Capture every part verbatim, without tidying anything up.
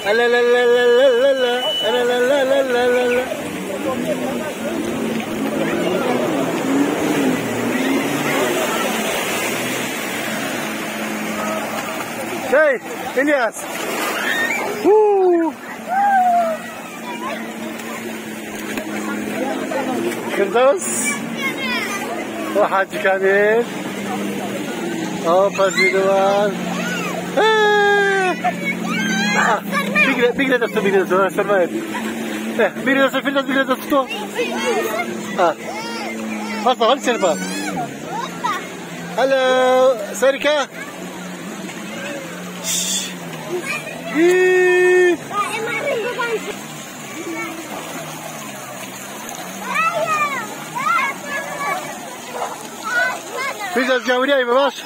لا لا لا لا لا لا لا لا لا لا. Hey, İlyas. Woo. فردوس وحاج كامل هوبا زيدوان بيقدر بيقدر دستو بيقدر دستو سرماية بيقدر دستو فردوس بيقدر دستو اه خلاص خلاص سربا هلو سركة Biraz gavuriyay mı var?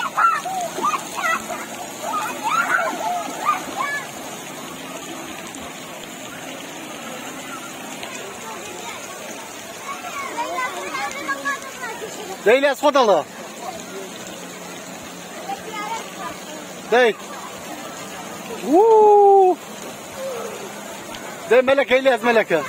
Leyla sfadalı. Dey. Woo. Dey melek İlyas meleke.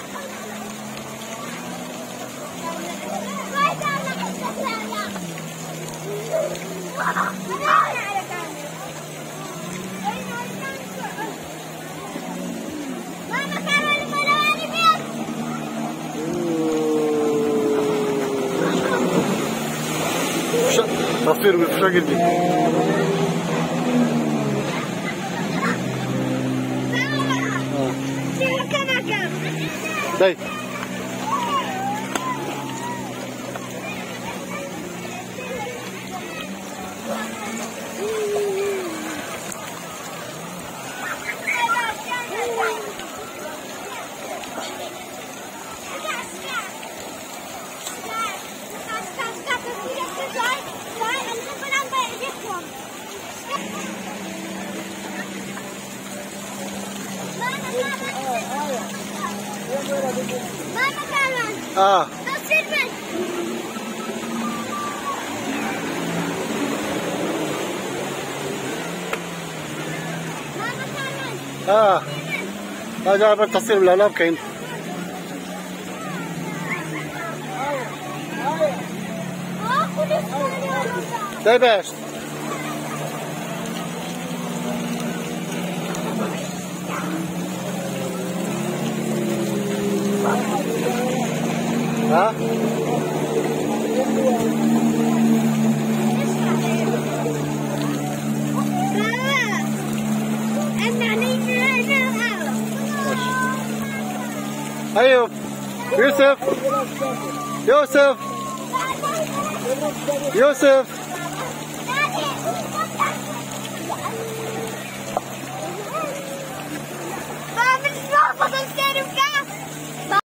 تصوير بالفشا قلبي داي اه اه لا جاب التصوير ولا لا بكين ده باش ها ايوب يوسف يوسف يوسف